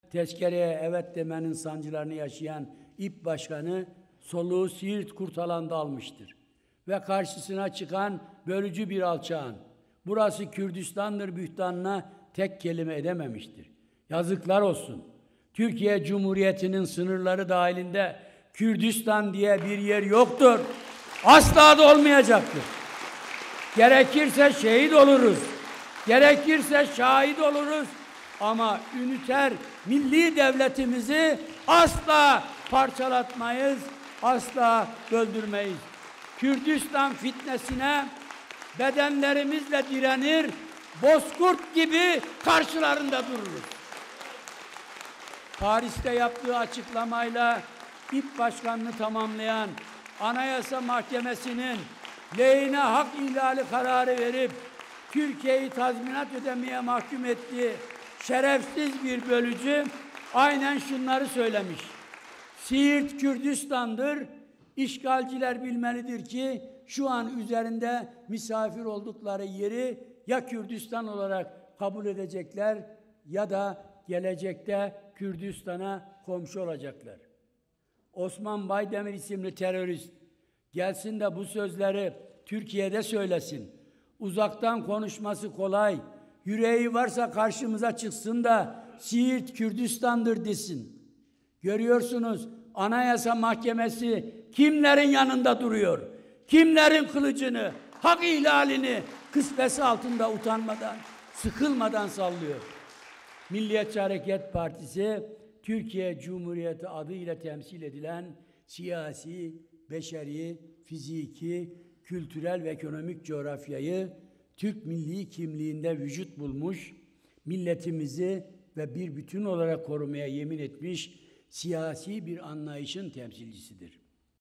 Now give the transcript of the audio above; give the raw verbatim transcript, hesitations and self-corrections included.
tezkereye evet demenin sancılarını yaşayan İP Başkanı soluğu Siirt Kurtalan'da almıştır. Ve karşısına çıkan bölücü bir alçağın burası Kürdistan'dır bühtanına tek kelime edememiştir. Yazıklar olsun. Türkiye Cumhuriyeti'nin sınırları dahilinde Kürdistan diye bir yer yoktur. Asla da olmayacaktır. Gerekirse şehit oluruz. Gerekirse şahit oluruz. Ama üniter milli devletimizi asla parçalatmayız, asla öldürmeyiz. Kürdistan fitnesine bedenlerimizle direnir, bozkurt gibi karşılarında dururuz. Paris'te yaptığı açıklamayla İP Başkanı'nı tamamlayan Anayasa Mahkemesi'nin lehine hak ihlali kararı verip Türkiye'yi tazminat ödemeye mahkum ettiği şerefsiz bir bölücü aynen şunları söylemiş. Siirt Kürdistan'dır. İşgalciler bilmelidir ki şu an üzerinde misafir oldukları yeri ya Kürdistan olarak kabul edecekler ya da gelecekte Kürdistan'a komşu olacaklar. Osman Baydemir isimli terörist gelsin de bu sözleri Türkiye'de söylesin. Uzaktan konuşması kolay. Yüreği varsa karşımıza çıksın da Siirt Kürdistan'dır desin. Görüyorsunuz Anayasa Mahkemesi kimlerin yanında duruyor? Kimlerin kılıcını, hak ihlalini kısmesi altında utanmadan, sıkılmadan sallıyor. Milliyetçi Hareket Partisi Türkiye Cumhuriyeti adıyla temsil edilen siyasi, beşeri, fiziki, kültürel ve ekonomik coğrafyayı Türk milli kimliğinde vücut bulmuş, milletimizi ve bir bütün olarak korumaya yemin etmiş siyasi bir anlayışın temsilcisidir.